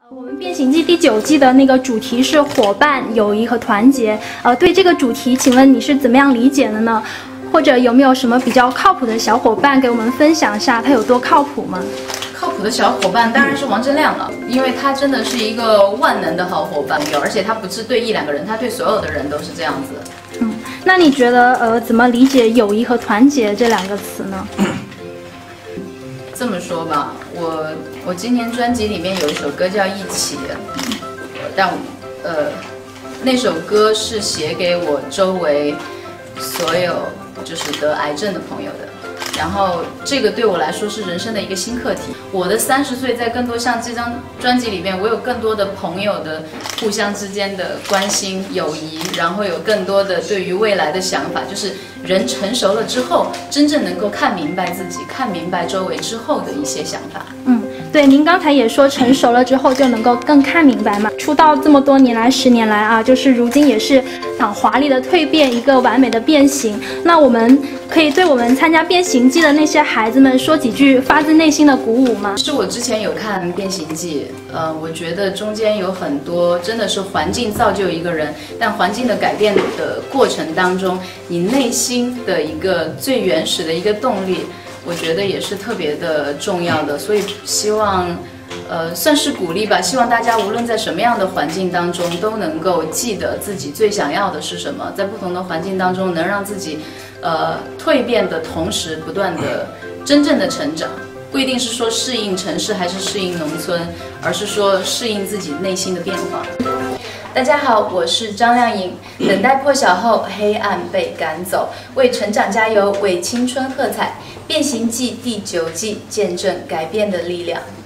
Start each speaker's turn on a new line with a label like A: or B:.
A: 我们《变形记》第9季的那个主题是伙伴、友谊和团结。对这个主题，请问你是怎么样理解的呢？或者有没有什么比较靠谱的小伙伴给我们分享一下，他有多靠谱吗？
B: 靠谱的小伙伴当然是王铮亮了，因为他真的是一个万能的好伙伴，而且他不是对1、2个人，他对所有的人都是这样子。
A: 那你觉得怎么理解友谊和团结这2个词呢？
B: 这么说吧，我今年专辑里面有一首歌叫《一起》，但那首歌是写给我周围所有就是得癌症的朋友的。然后这个对我来说是人生的一个新课题。我的30岁在更多像这张专辑里面，我有更多的朋友的互相之间的关心、友谊，然后有更多的对于未来的想法，就是人成熟了之后，真正能够看明白自己、看明白周围之后的一些想法。
A: 对，您刚才也说成熟了之后就能够更看明白嘛。出道这么多年来，10年来啊，就是如今也是场华丽的蜕变，一个完美的变形。那我们可以对我们参加变形记的那些孩子们说几句发自内心的鼓舞吗？
B: 是我之前有看变形记，我觉得中间有很多真的是环境造就一个人，但环境的改变的过程当中，你内心的一个最原始的一个动力，我觉得也是特别的重要的。所以希望算是鼓励吧，希望大家无论在什么样的环境当中，都能够记得自己最想要的是什么，在不同的环境当中能让自己蜕变的同时，不断的真正的成长。不一定是说适应城市还是适应农村，而是说适应自己内心的变化。大家好，我是张靓颖。等待破晓后，黑暗被赶走，为成长加油，为青春喝彩。变形记第9季，见证改变的力量。